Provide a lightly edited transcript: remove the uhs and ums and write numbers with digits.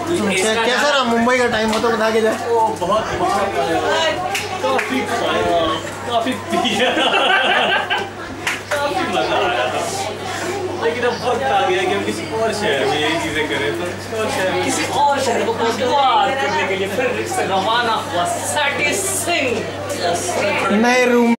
कैसा रहा मुंबई का टाइम हो तो बता के जाए। बहुत काफी पिया काफी मजा आया था, लेकिन अब वक्त आ गया कि हम किसी और शहर में यही चीजें करें। तो किसी और शहर को बात करने के लिए फिर से रवाना हुआ सैटी सिंह नए रूम